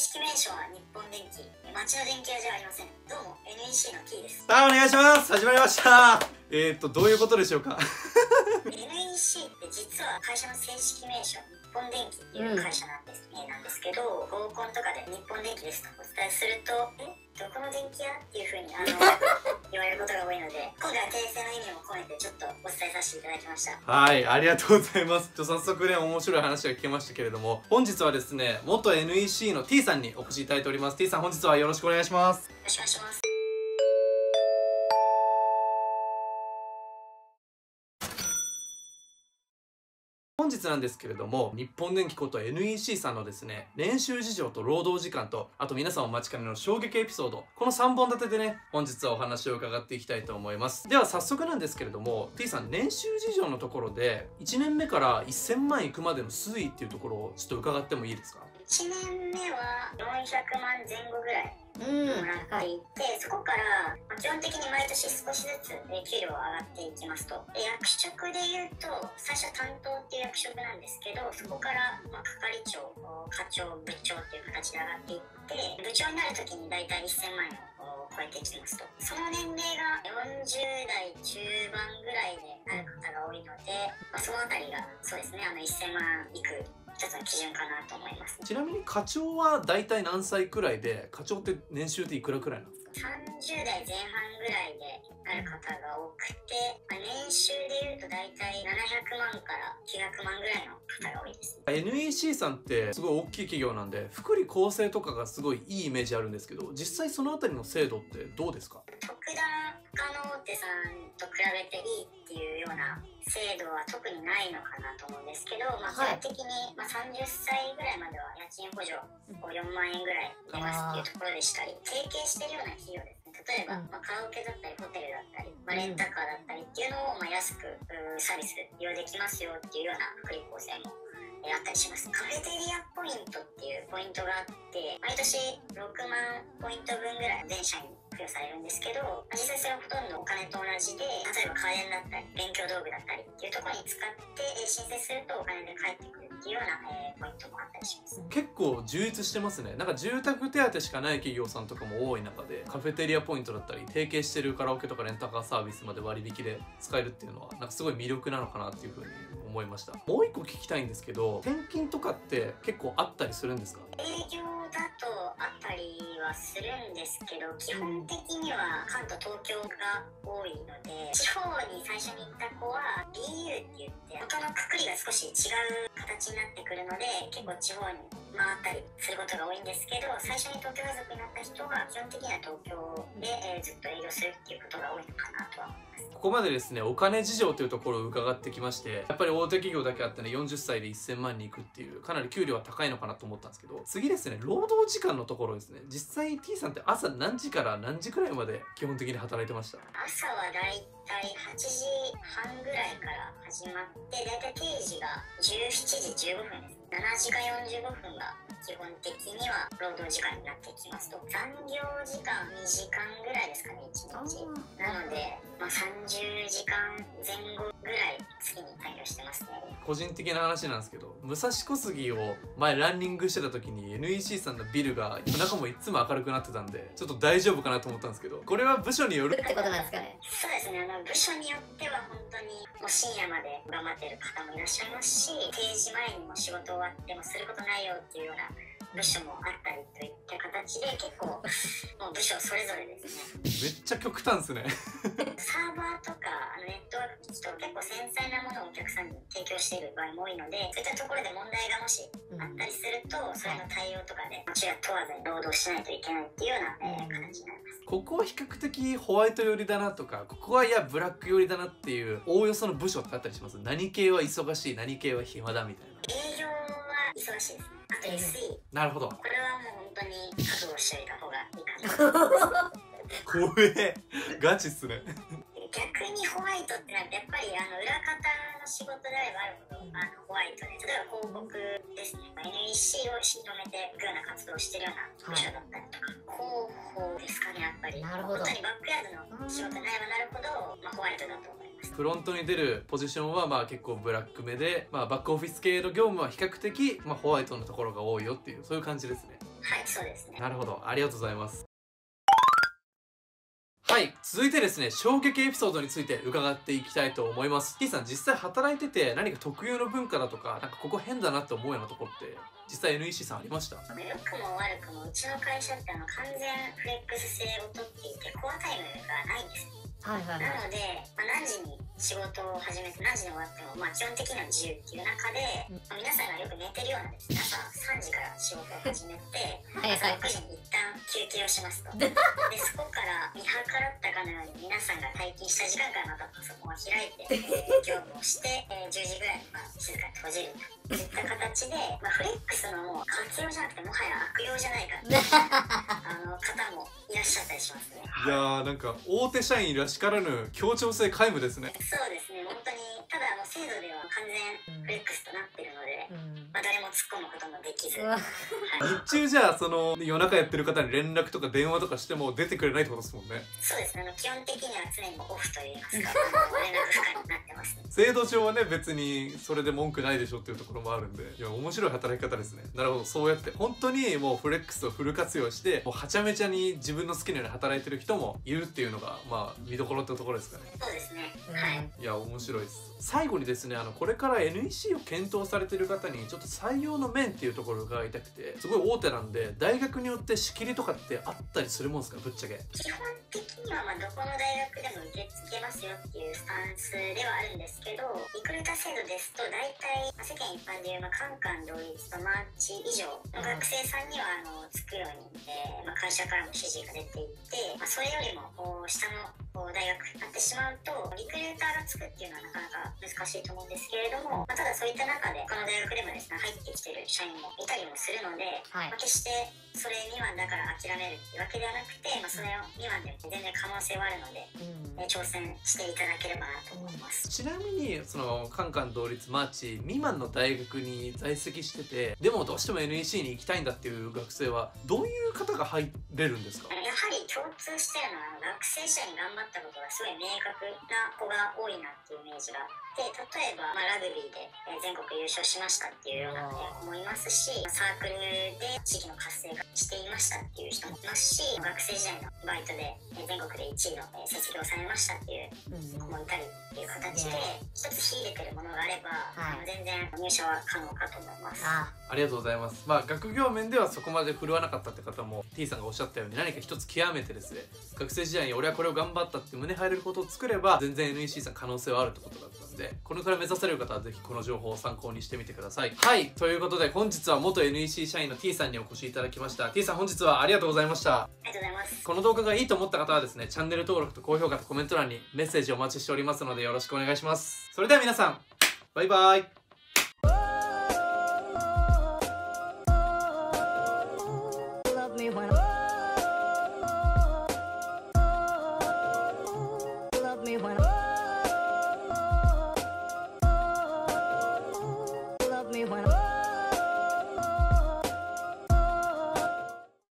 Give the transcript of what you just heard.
式名称は日本電機、町の電気屋じゃありません。どうも NEC の T です。 お願いします。始まりました。どういうことでしょうか。 NEC って実は会社の正式名称日本電機っていう会社なんですけど、合コンとかで日本電機ですとお伝えするとどこの電気屋っていう風に言われることが多いので、今回は訂正の意味も込めてちょっとお伝えさせていただきました。 はい、ありがとうございます。早速ね、面白い話が聞けましたけれども、本日はですね、元 NEC の T さんにお越しいただいております。T さん、本日はよろしくお願いします。 よろしくお願いします。 本日なんですけれども、日本電機こと NEC さんのですね、練習事情と労働時間と、あと皆さんお待ちかねの衝撃エピソード、この3本立てでね、本日はお話を伺っていきたいと思います。では早速なんですけれども、 T さん、練習事情のところで1年目から1000万いくまでの推移っていうところをちょっと伺ってもいいですか？ 1年目は400万前後ぐらいもらっていて、そこから基本的に毎年少しずつ給料が上がっていきますと。役職でいうと最初担当っていう役職なんですけど、そこから係長、課長、部長っていう形で上がっていって、部長になる時に大体1000万円を超えてきてますと。その年齢が40代中盤ぐらいである方が多いので、そのあたりがそうですね、1000万いく一つの基準かなと思います。 ちなみに課長は大体何歳くらいで、課長って年収っていくらくらいなんですか ？30代前半ぐらいである方が多くて、年収でいうと大体700万から900万ぐらいの方が多いですね。 NEC さんってすごい大きい企業なんで、福利厚生とかがすごいいいイメージあるんですけど、実際そのあたりの制度ってどうですか？ 特段他の大手さんと比べていいっていうような制度は特にないのかなと思うんですけど、基本的に30歳ぐらいまでは家賃補助4万円ぐらい出ますっていうところでしたり、提携してるような企業ですね。例えば、カラオケだったりホテルだったり、レンタカーだったりっていうのを安くサービス利用できますよっていうような福利厚生もあったりします。カフェテリアポイントっていうポイントがあって、毎年6万ポイント分ぐらい全社員に付与されるんですけど、実際それはほとんどお金と同じで、例えば家電だったり勉強道具だったりっていうところに使って申請するとお金で返ってくるっていうようなポイントもあったりします。 結構充実してますね。なんか住宅手当しかない企業さんとかも多い中で、カフェテリアポイントだったり提携してるカラオケとかレンタカーサービスまで割引で使えるっていうのはなんかすごい魅力なのかなっていうふうに思いました。もう一個聞きたいんですけど、転勤とかって結構あったりするんですか？ 営業だとあったりはするんですけど、基本的には関東、東京が多いので、地方に最初に行った子は BU って言って元のくくりが少し違う形になってくるので、結構地方に回ったりすることが多いんですけど、最初に東京家族になった人は基本的には東京でずっと営業するっていうことが多いのかなとは思います。 ここまでですね、お金事情というところを伺ってきまして、やっぱり大手企業だけあってね、40歳で1000万に行くっていうかなり給料は高いのかなと思ったんですけど、次ですね、労働時間のところですね。実際 T さんって朝何時から何時くらいまで基本的に働いてました？ 朝はだいたい8時半ぐらいから始まって、だいたい定時が17時15分です。7時間45分が基本的には労働時間になってきますと、残業時間2時間ぐらいですかね、1日なので、30時間前後ぐらい月に残業してますね。 個人的な話なんですけど、武蔵小杉を前ランニングしてた時に NEC さんのビルが夜中もいつも明るくなってたんで、ちょっと大丈夫かなと思ったんですけど、これは部署によるってことなんですかね。そうですね、部署によっては本当にもう深夜まで頑張ってる方もいらっしゃいますし、定時前にも仕事終わってもすることないよっていうような部署もあったりといった形で、結構もう部署それぞれですね。 めっちゃ極端ですね。 サーバーとかネットワーク機器と結構繊細なものをお客さんに提供している場合も多いので、そういったところで問題がもしあったりすると、それの対応とかで昼夜問わずに労働しないといけないっていうような形になります。 ここは比較的ホワイト寄りだなとか、ここはいやブラック寄りだなっていうおおよその部署ってあったりします？何系は忙しい、何系は暇だみたいな。 営業は忙しいですね。あと SE。 なるほど。 これはもう本当に覚悟しておいた方がいいかな。 怖え、ガチっすね。 逆にホワイトってなるとやっぱり裏方の仕事であればあるほどホワイトで、例えば広告ですね、NEC を広めていくような活動をしてるような部署だったりとか、広報ですかね、やっぱり。本当にバックヤードの仕事になればなるほど、ホワイトだと思います。 フロントに出るポジションは結構ブラックめで、バックオフィス系の業務は比較的ホワイトのところが多いよっていう、そういう感じですね。 はい、そうですね。 なるほど、ありがとうございます。はい、続いてですね、衝撃エピソードについて伺っていきたいと思います。T さん、実際働いてて何か特有の文化だとか、なんかここ変だなって思うようなところって実際 NEC さんありました？ 良くも悪くもうちの会社って完全フレックス制をとっていてコアタイムがないんです。なので、何時に仕事を始めて何時に終わっても、基本的には自由っていう中で、皆さんがよく寝てるようなですね、朝3時から仕事を始めて朝6時に一旦休憩をしますと。でそこから見計らったかのように皆さんが退勤した時間からまたパソコンを開いて、業務をして10時ぐらいに静かに閉じるといった形で、フレックスのもう活用じゃなくてもはや悪用じゃないかっていう方もいらっしゃったりしますね。 いやー、なんか大手社員らしからぬ協調性皆無ですね。 そうですね、本当にただ制度では完全フレックスとなってるので、誰も突っ込むこともできず、 日中じゃあその夜中やってる方に連絡とか電話とかしても出てくれないってことですもんね。 そうですね、基本的には常にオフといいますか連絡不可になってますね。 制度上はね、別にそれで文句ないでしょっていうところもあるんで、いや面白い働き方ですね。なるほど、そうやって本当にもうフレックスをフル活用してもうはちゃめちゃに自分の好きなように働いてる人もいるっていうのが見どころってところですかね。 そうですね、はい。 いや面白いです。最後にですね、これから NEC を検討されてる方にちょっと採用の面っていうところを伺いたくて、すごい大手なんで大学によって仕切りとかってあったりするもんですか、ぶっちゃけ。 基本的にはどこの大学でも受け付けますよっていうスタンスではあるんですけど、リクルーター制度ですと大体世間一般でいうカンカン同率とマーチ以上の学生さんにはつくように、会社からも指示が出ていて、それよりも下の大学になってしまうとリクルーターがつくっていうのはなかなか難しいと思うんですけれども、ただそういった中で他の大学でもですね入ってきてる社員もいたりもするので、決してそれ未満だから諦めるっていうわけではなくて、それを未満でも全然可能性はあるので、挑戦していただければなと思います。 ちなみにそのカンカン同率マーチ未満の大学に在籍してて、でもどうしても NEC に行きたいんだっていう学生はどういう方が入れるんですか？ やはり共通してるのは学生時代に頑張ったことがすごい明確な子が多いなっていうイメージがあって、例えば、ラグビーで全国優勝しましたっていうような子もいますし、サークルで地域の活性化していましたっていう人もいますし、学生時代のバイトで全国で1位の卒業されましたっていう子もいたりっていう形で、一つ秀でてるものがあれば、全然入社は可能かと思います。 ありがとうございます。学業面ではそこまで振るわなかったって方も T さんがおっしゃったように何か一つ極めてですね、学生時代に俺はこれを頑張ったって胸張れることを作れば全然 NEC さん可能性はあるってことだったんで、これから目指される方はぜひこの情報を参考にしてみてください。はい、ということで本日は元 NEC 社員の T さんにお越しいただきました。 T さん、本日はありがとうございました。 ありがとうございます。 この動画がいいと思った方はですね、チャンネル登録と高評価とコメント欄にメッセージをお待ちしておりますのでよろしくお願いします。それでは皆さん、バイバイ。 Love me when I'm